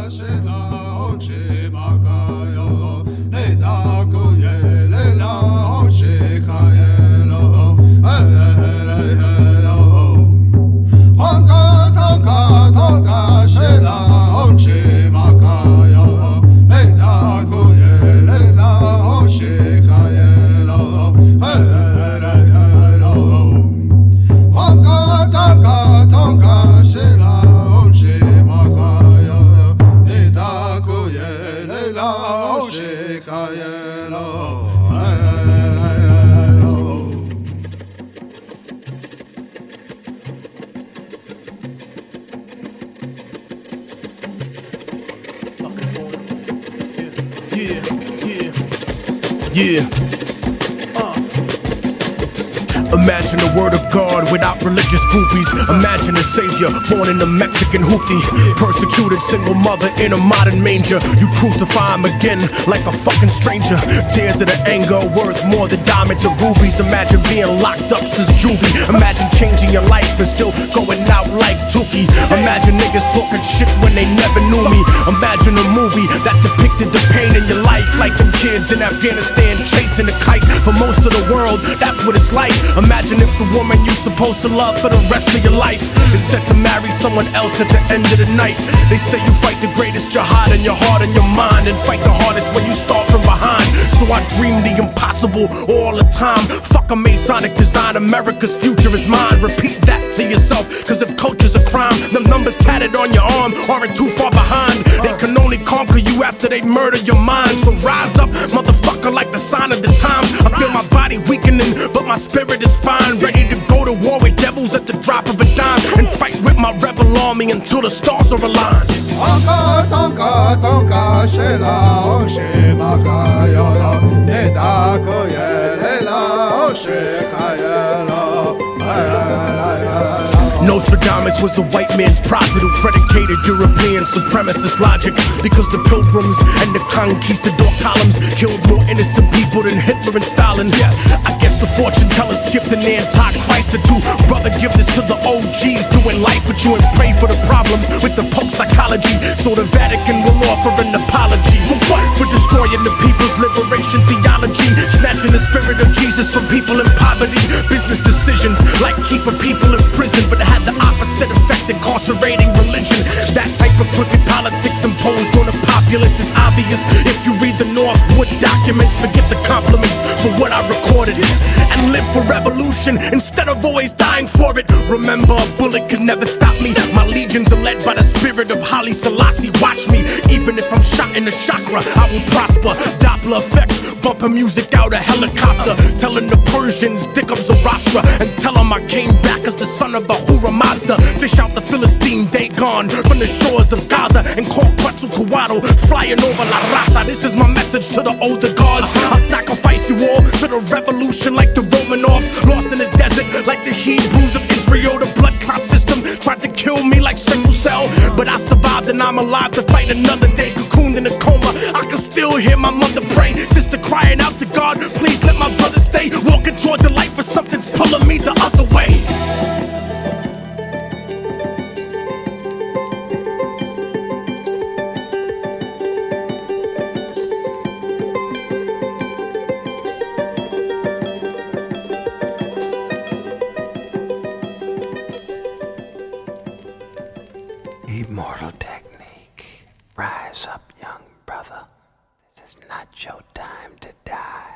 Yeah. Imagine the word of God without religious groupies. Imagine a savior born in a Mexican hoopty. Persecuted single mother in a modern manger. You crucify him again like a fucking stranger. Tears of the anger worth more than diamonds or rubies. Imagine being locked up since juvie. Imagine changing your life and still going out like Tukey. Imagine niggas talking shit when they never knew me. Imagine a movie that depicted the pain in your life, like them kids in Afghanistan chasing a kite. For most of the world, that's what it's like. Imagine if the woman you supposed to love for the rest of your life is set to marry someone else at the end of the night. They say you fight the greatest jihad in your heart and your mind, and fight the hardest when you start from behind. So I dream the impossible all the time. Fuck a Masonic design, America's future is mine. Repeat that to yourself, cause if culture's a crime, them numbers tatted on your arm aren't too far behind. They can only conquer you after they murder your mind. So rise up, motherfucker, like the sign of the times. I feel my body weakening, but my spirit is fine. Ready to go to war with devils at the drop of a dime, and fight with my rebel army until the stars are aligned. Nostradamus was a white man's prophet who predicated European supremacist logic, because the pilgrims and the conquistador columns killed more innocent people than Hitler and Stalin. I guess the fortune teller skipped an anti-Christ or two. Brother, give this to the OGs doing life with you, and pray for the problems with the Pope psychology, so the Vatican will offer an apology. For what? For destroying the people's liberation theology, snatching the spirit of Jesus from people in poverty. Business decisions like keeping people in prison, but it had the opposite effect, incarcerating religion. That type of crooked politics imposed on the populace is obvious if you read the Northwood documents. Forget the compliments for what I recorded, and live for revolution instead of always dying for it. Remember, a bullet could never stop me. My legions are led by the spirit of Haile Selassie. Watch me, even if I'm shot in the chakra, I will prosper. Doppler effect, bumping music out a helicopter, telling the Persians dick up Zoroaster, and tell them I came back as the son of Ahura Mazda. Fish out the Philistine Dagon from the shores of Gaza, and call Quetzalcoatl flying over La Raza. This is my message to the older gods. I'll sacrifice you all to the revolution like the Romanovs, lost in the desert like the Hebrews of Israel. The blood clot system tried to kill me like sickle cell, but I survived and I'm alive to fight another day. Cocooned in a coma, I can still hear my mother pray. Sister crying out to God, please let my brother stay. Walking towards the light, but something's pulling me the other way. Immortal technique. Rise up, young brother. This is not your time to die.